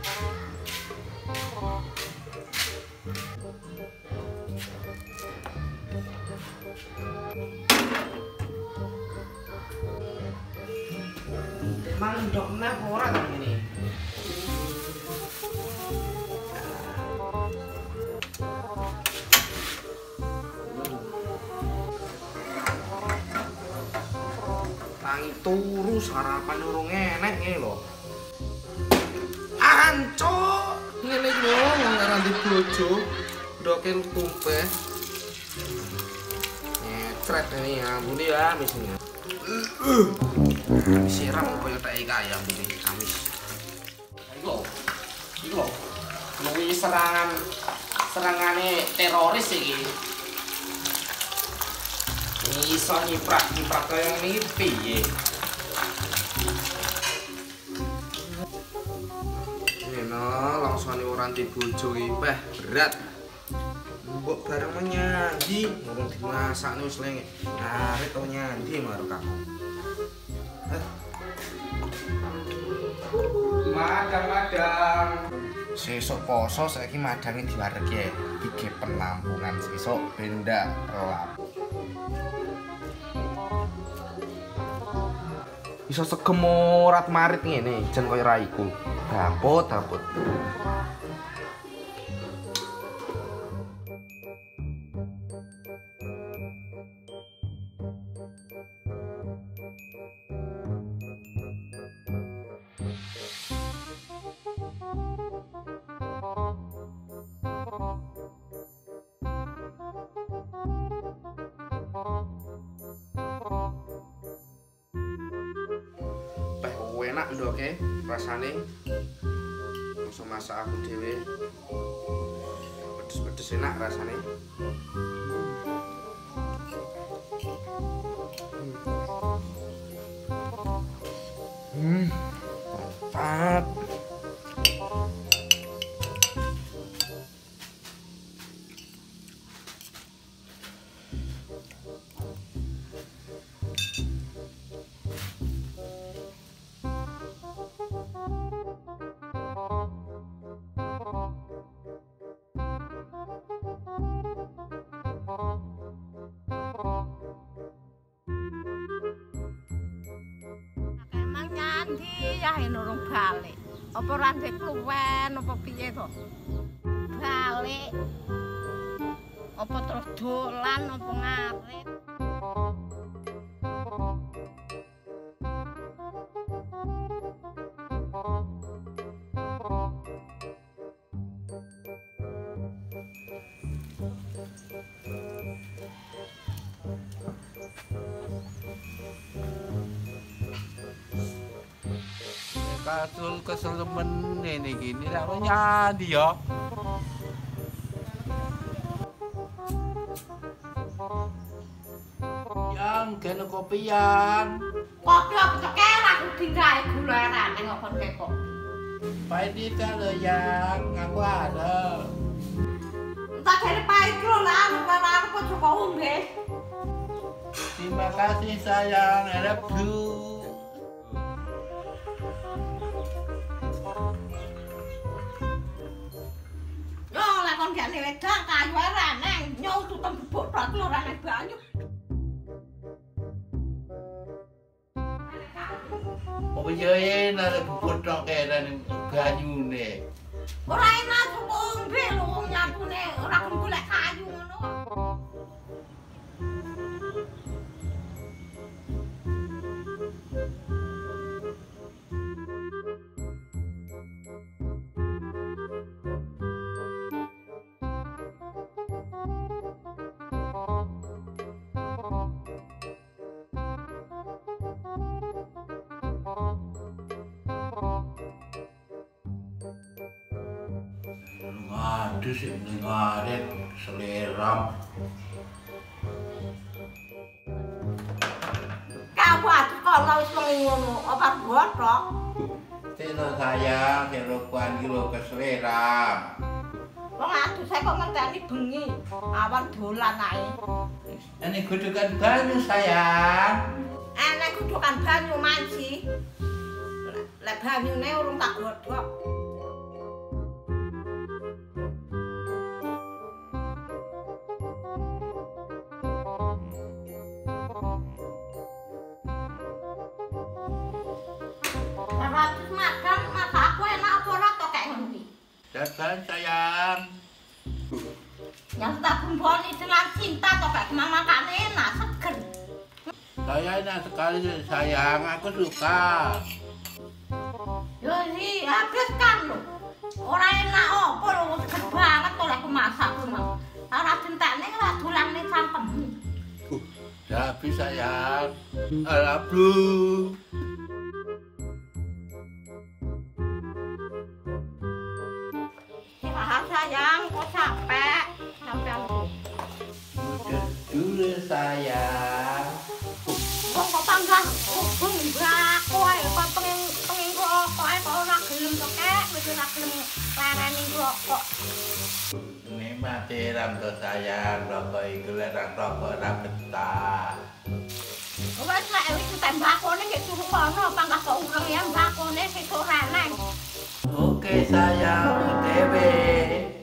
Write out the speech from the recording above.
Mandok nah ora ini. Tangi turu sarapan urung enek ngene lho. Ancuk, ngene lho wong ngarani bojo, ndoke tumpeh. Nyetret ini ampun ya misine. Siram koyo tak ayam iki amis. Iku lho. Luwi serangane teroris iki. Iso nyiprak koyo ngene piye? Ngene langsane ora ndek bojo iki wah berat. Mbok bareng menyandi, urung dimasakne wis lenge. Arep to nyandi karo kamu. Madang. Sesuk poso saiki madange diwaregi iki penampungan sesuk benda relap. Iso segemorat marit ngene jen koyo raiku. Daput. Enak ndoke rasane langsung masak aku dhewe pedes-pedes enak rasane mantap. Ya nurung balik. Apa ora ndek kluwen apa piye to? Balik. Apa terus dolan apa ngarit? Kesel temen ini gini lah nyandi ya. Yang kena kopian. Kopi apa ceker aku tinggal gula rane ngopon kok. Pahit itu loh yang aku ada. Entah dari pahit lo lah, aku kok coba umbe. Terima kasih sayang, ada blue. Gane wedang kayu raneng nyong tutem bubuk tok lho raneng banyu. Apa yo enak bubuk tok raneng banyune. Ora enak ombe lho wong nyapune ora golek kayu ngono. Aduh sih ngaret seleram. Kau atuh kalau wis ngono, apa botok? Tino sayang, kerokuan kilo keseleram. Wong atuh saya kok ngenteni bengi, awan dolan ae. Ini gudukan banyu sayang. Enek gudukan banyu manci. Lek banyune urung tak godhok. Dadah sayang. Yang tak kumpulin dengan cinta atau kayak makan enak, seger. Saya enak sekali sayang, aku suka. Ya sih, habis kan lo. Orang enak apa lo, seger banget oleh aku masak lo. Orang cinta ini lah tulang nih sangkem. Udah habis sayang. Alhamdulillah. Istirahat sayang, kok capek. Sampai Udah dulu sayang. kok panggah hubung mbak kowe kok pengen rokok kok ora gelem to kek wis ora gelem larani rokok. Ini mati ram to sayang, rokok iku larang rokok ora betah. Wes lek wis tembakone nggih suruh kono panggah kok ureng ya mbakone sik ora neng. Oke sayang, dewe.